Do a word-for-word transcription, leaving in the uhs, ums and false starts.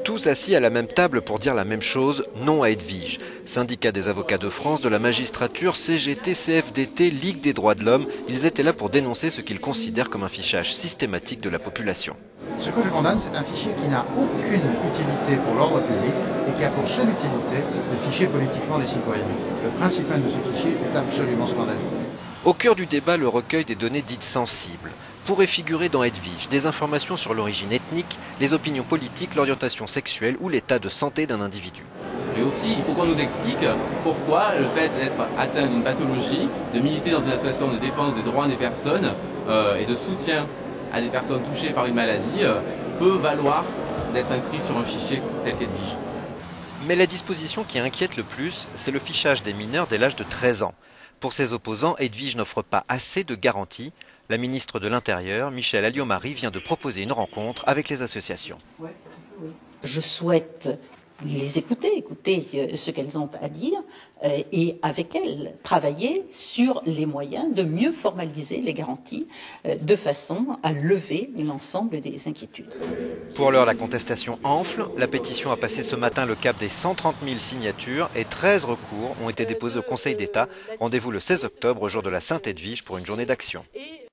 Tous assis à la même table pour dire la même chose, non à Edwige. Syndicat des avocats de France, de la magistrature, C G T, C F D T, Ligue des droits de l'homme, ils étaient là pour dénoncer ce qu'ils considèrent comme un fichage systématique de la population. Ce que je condamne, c'est un fichier qui n'a aucune utilité pour l'ordre public et qui a pour seule utilité de ficher politiquement les citoyens. Le principe même de ce fichier est absolument scandaleux. Au cœur du débat, le recueil des données dites sensibles. Pourraient figurer dans Edwige des informations sur l'origine ethnique, les opinions politiques, l'orientation sexuelle ou l'état de santé d'un individu. Mais aussi, il faut qu'on nous explique pourquoi le fait d'être atteint d'une pathologie, de militer dans une association de défense des droits des personnes euh, et de soutien à des personnes touchées par une maladie euh, peut valoir d'être inscrit sur un fichier tel qu'Edwige. Mais la disposition qui inquiète le plus, c'est le fichage des mineurs dès l'âge de treize ans. Pour ses opposants, Edwige n'offre pas assez de garanties. La ministre de l'Intérieur, Michèle Alliot-Marie, vient de proposer une rencontre avec les associations. Je souhaite les écouter, écouter ce qu'elles ont à dire et avec elles travailler sur les moyens de mieux formaliser les garanties de façon à lever l'ensemble des inquiétudes. Pour l'heure, la contestation enfle. La pétition a passé ce matin le cap des cent trente mille signatures et treize recours ont été déposés au Conseil d'État. Rendez-vous le seize octobre, jour de la Sainte-Edwige, pour une journée d'action.